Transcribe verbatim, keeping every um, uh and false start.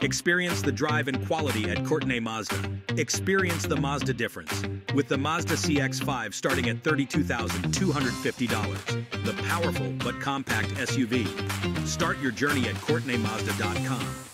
Experience the drive and quality at Courtenay Mazda. Experience the Mazda difference with the Mazda C X five starting at thirty-two thousand two hundred fifty dollars. The powerful but compact S U V. Start your journey at Courtenay Mazda dot com.